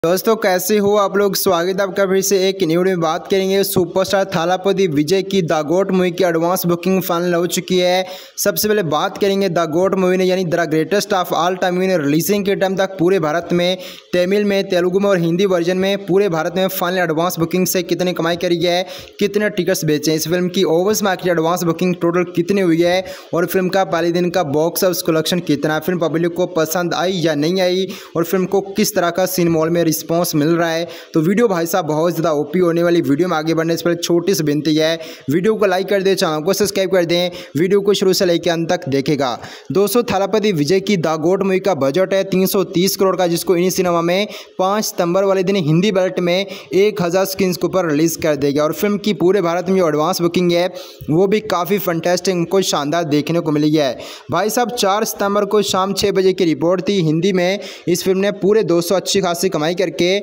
दोस्तों कैसे हो आप लोग। स्वागत है आपका फिर से एक न्यू वीडियो में। बात करेंगे सुपरस्टार थालापति विजय की द गोट मूवी की एडवांस बुकिंग फाइनल हो चुकी है। सबसे पहले बात करेंगे द गोट मूवी ने यानी the greatest of all time movie ने रिलीजिंग के टाइम तक पूरे भारत में तमिल में, तेलुगु में और हिंदी वर्जन में पूरे भारत में फाइनल एडवांस बुकिंग से कितनी कमाई करी है, कितने टिकट्स बेचे, इस फिल्म की overseas market advance booking total कितनी हुई है और फिल्म का पहले दिन का बॉक्स ऑफिस कलेक्शन कितना, फिल्म पब्लिक को पसंद आई या नहीं आई और फिल्म को किस तरह का सिनेमा हॉल में रिस्पॉन्स मिल रहा है। तो वीडियो भाई साहब बहुत ज़्यादा ओपी होने वाली। वीडियो में आगे बढ़ने से पहले छोटी सी विनती है, वीडियो को लाइक कर दें, चैनल को सब्सक्राइब कर दें, वीडियो को शुरू से लेकर अंत तक देखेगा। दोस्तों थालापति विजय की द गोट मूवी का बजट है 330 करोड़ का, जिसको इन सिनेमा में 5 सितंबर वाले दिन हिंदी बेल्ट में 1000 स्क्रीन के ऊपर रिलीज कर देगा। और फिल्म की पूरे भारत में जो एडवांस बुकिंग है वो भी काफ़ी फंटेस्टिक हमको शानदार देखने को मिली है। भाई साहब 4 सितंबर को शाम 6 बजे की रिपोर्ट थी। हिंदी में इस फिल्म ने पूरे 200 अच्छी खासी कमाई करके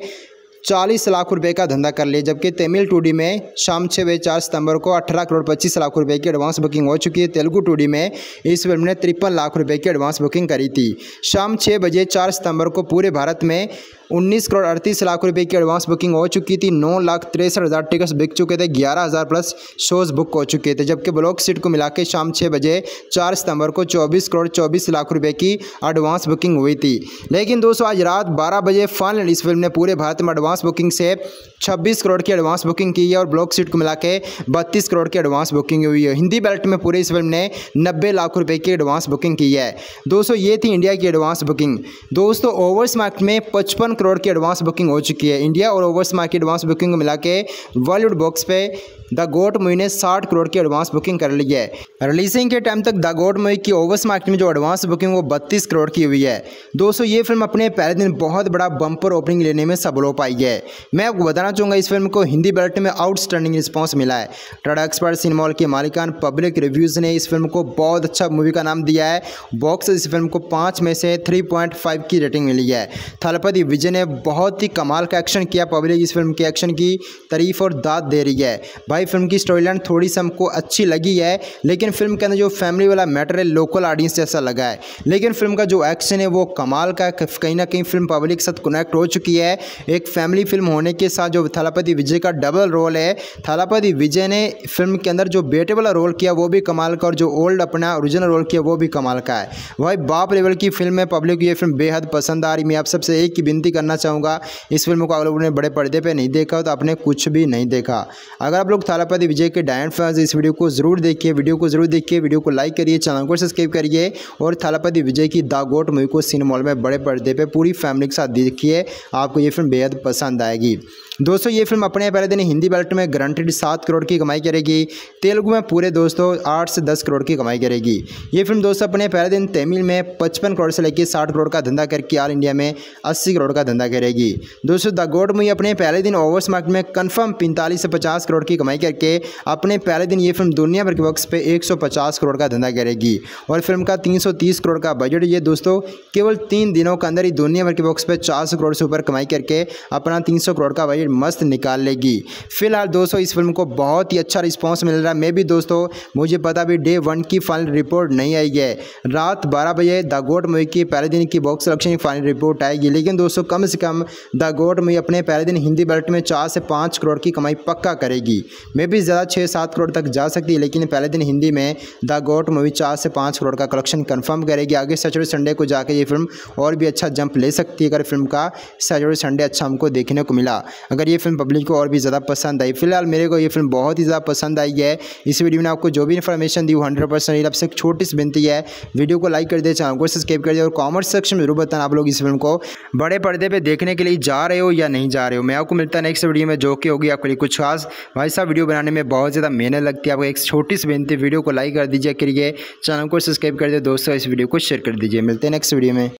40 लाख रुपए का धंधा कर लिया, जबकि तमिल 2D में शाम 6 बजे 4 सितंबर को 18 करोड़ 25 लाख रुपए की एडवांस बुकिंग हो चुकी है। तेलुगु 2D में इस फिल्म ने 53 लाख रुपए की एडवांस बुकिंग करी थी। शाम 6 बजे 4 सितंबर को पूरे भारत में 19 करोड़ 38 लाख रुपए की एडवांस बुकिंग हो चुकी थी। 9,63,000 टिकट्स बिक चुके थे, 11,000 प्लस शोज बुक हो चुके थे, जबकि ब्लॉक सीट को मिला के शाम 6 बजे 4 सितंबर को 24 करोड़ 24 लाख रुपए की एडवांस बुकिंग हुई थी। लेकिन दोस्तों आज रात 12 बजे फाइनल इस फिल्म ने पूरे भारत में एडवांस बुकिंग से 26 करोड़ की एडवांस बुकिंग की है और ब्लॉक सीट को मिला के 32 करोड़ की एडवांस बुकिंग हुई है। हिंदी बेल्ट में पूरे इस फिल्म ने 90 लाख रुपए की एडवांस बुकिंग की है। दोस्तों ये थी इंडिया की एडवांस बुकिंग। दोस्तों ओवर्स मार्केट में 55 करोड़ की एडवांस बुकिंग हो चुकी है। इंडिया और ओवर्स मार्केट एडवांस बुकिंग को मिला के बॉलीवुड बॉक्स पे द गोट मूवी ने 60 करोड़ की एडवांस बुकिंग कर ली है। रिलीजिंग के टाइम तक द गोट मूवी की ओवर्स मार्केट में जो एडवांस बुकिंग वो 32 करोड़ की हुई है। दोस्तों ये फिल्म अपने पहले दिन बहुत बड़ा बम्पर ओपनिंग लेने में सफल हो पाई है। मैं आपको बताना चाहूँगा इस फिल्म को हिंदी बेल्ट में आउटस्टैंडिंग रिस्पॉन्स मिला है। टाटा एक्सपर्ट सिनेमा हॉल के मालिकान पब्लिक रिव्यूज़ ने इस फिल्म को बहुत अच्छा मूवी का नाम दिया है। बॉक्स इस फिल्म को 5 में से 3.5 की रेटिंग मिली है। थालापति विजय ने बहुत ही कमाल का एक्शन किया। पब्लिक इस फिल्म के एक्शन की तारीफ और दाद दे रही है। भाई फिल्म की स्टोरी लाइन थोड़ी सी हमको अच्छी लगी है, लेकिन फिल्म के अंदर जो फैमिली वाला मैटर है लोकल ऑडियंस जैसा लगा है। लेकिन फिल्म का जो एक्शन है वो कमाल का, कहीं ना कहीं फिल्म पब्लिक के साथ कनेक्ट हो चुकी है। एक फैमिली फिल्म होने के साथ जो थालापति विजय का डबल रोल है, थालापति विजय ने फिल्म के अंदर जो बेटे वाला रोल किया वो भी कमाल का और जो ओल्ड अपना ओरिजिनल रोल किया वो भी कमाल का है। भाई बाप लेवल की फिल्म है। पब्लिक को ये फिल्म बेहद पसंद आ रही। मैं आप सबसे एक ही विनती करना चाहूँगा, इस फिल्म को आप लोगों ने बड़े पर्दे पर नहीं देखा तो आपने कुछ भी नहीं देखा। अगर आप लोग थालापति विजय के डायन फैंस इस वीडियो को जरूर देखिए, वीडियो को लाइक करिए, चैनल को सब्सक्राइब करिए और थालापति विजय की द गोट मूवी को सिनेमा हॉल में बड़े पर्दे पे पूरी फैमिली के साथ देखिए, आपको ये फिल्म बेहद पसंद आएगी। दोस्तों ये फिल्म अपने पहले दिन हिंदी बेल्ट में गारंटेड 7 करोड़ की कमाई करेगी। तेलुगु में पूरे दोस्तों 8 से 10 करोड़ की कमाई करेगी। ये फिल्म दोस्तों अपने पहले दिन तमिल में 55 करोड़ से लेकर 60 करोड़ का धंधा करके ऑल इंडिया में 80 करोड़ का धंधा करेगी। दोस्तों द गोट मूवी अपने पहले दिन ओवर्स मार्केट में कन्फर्म 45 से 50 करोड़ की कमाई करके अपने पहले दिन ये फिल्म दुनिया भर के बॉक्स पे 150 करोड़ का धंधा करेगी। और फिल्म का 330 करोड़ का बजट ये दोस्तों केवल 3 दिनों के अंदर ही दुनिया भर के बॉक्स पे 400 करोड़ से ऊपर कमाई करके अपना 300 करोड़ का बजट मस्त निकाल लेगी। फिलहाल दोस्तों इस फिल्म को बहुत ही अच्छा रिस्पांस मिल रहा है। मैं भी दोस्तों मुझे पता भी डे 1 की फाइनल रिपोर्ट नहीं आई है। रात 12 बजे द गोट मूवी की पहले दिन की बॉक्स कलेक्शन की फाइनल रिपोर्ट आएगी। लेकिन दोस्तों कम से कम द गोट मूवी अपने पहले दिन हिंदी बेल्ट में 4 से 5 करोड़ की कमाई पक्का करेगी। मैं भी ज़्यादा 6-7 करोड़ तक जा सकती है, लेकिन पहले दिन हिंदी में द गोट मूवी 4 से 5 करोड़ का कलेक्शन कंफर्म करेगी। आगे सैटरडे संडे को जाकर ये फिल्म और भी अच्छा जंप ले सकती है, अगर फिल्म का सैटरडे संडे अच्छा हमको देखने को मिला, अगर ये फिल्म पब्लिक को और भी ज़्यादा पसंद आई। फिलहाल मेरे को ये फिल्म बहुत ही ज़्यादा पसंद आई है। इस वीडियो में आपको जो भी इन्फॉर्मेशन दी 100% रियल। आपसे एक छोटी सी विनती है, वीडियो को लाइक कर दे, चैनल को सब्सक्राइब कर दे और कमेंट सेक्शन में जरूर बताना आप लोग इस फिल्म को बड़े पर्दे पे देखने के लिए जा रहे हो या नहीं जा रहे हो। मैं आपको मिलता है नेक्स्ट वीडियो में, जो कि होगी आपके लिए कुछ खास। भाई साहब वीडियो बनाने में बहुत ज़्यादा मेहनत लगती है। आपको एक छोटी सी विनती, वीडियो को लाइक कर दीजिए, करिए, चैनल को सब्सक्राइब कर दे, दोस्तों इस वीडियो को शेयर कर दीजिए। मिलते हैं नेक्स्ट वीडियो में।